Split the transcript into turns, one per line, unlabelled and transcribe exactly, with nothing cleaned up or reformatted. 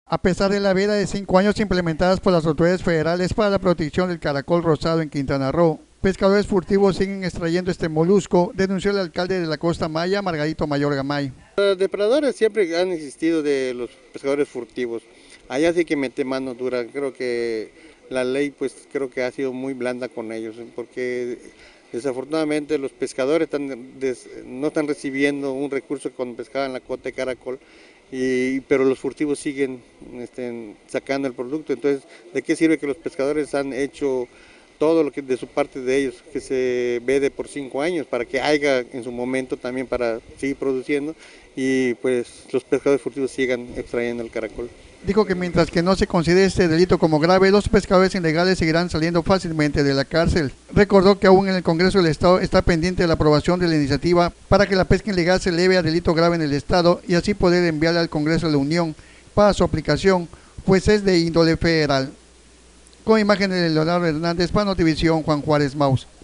A pesar de la veda de cinco años implementadas por las autoridades federales para la protección del caracol rosado en Quintana Roo, pescadores furtivos siguen extrayendo este molusco, denunció el alcalde de la Costa Maya, Margarito Mayor Gamay.
Los depredadores siempre han existido de los pescadores furtivos. Allá sí que mete mano dura. Creo que la ley pues creo que ha sido muy blanda con ellos, porque desafortunadamente los pescadores están des, no están recibiendo un recurso cuando pescaban la cota de caracol, y, pero los furtivos siguen este, sacando el producto. Entonces, ¿de qué sirve que los pescadores han hecho todo lo que de su parte de ellos, que se vede por cinco años, para que haya en su momento también para seguir produciendo, y pues los pescadores furtivos sigan extrayendo el caracol?
Dijo que mientras que no se considere este delito como grave, los pescadores ilegales seguirán saliendo fácilmente de la cárcel. Recordó que aún en el Congreso del Estado está pendiente la aprobación de la iniciativa para que la pesca ilegal se eleve a delito grave en el Estado y así poder enviarla al Congreso de la Unión para su aplicación, pues es de índole federal. Con imágenes de Leonardo Hernández para Notivisión, Juan Juárez Maus.